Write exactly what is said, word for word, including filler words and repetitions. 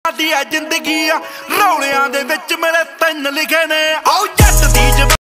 ਦੀ ਆ ਜ਼ਿੰਦਗੀ ਆ ਰੌਲਿਆਂ ਦੇ ਵਿੱਚ ਮੇਰੇ ਤਿੰਨ ਲਿਖੇ ਨੇ ਆਓ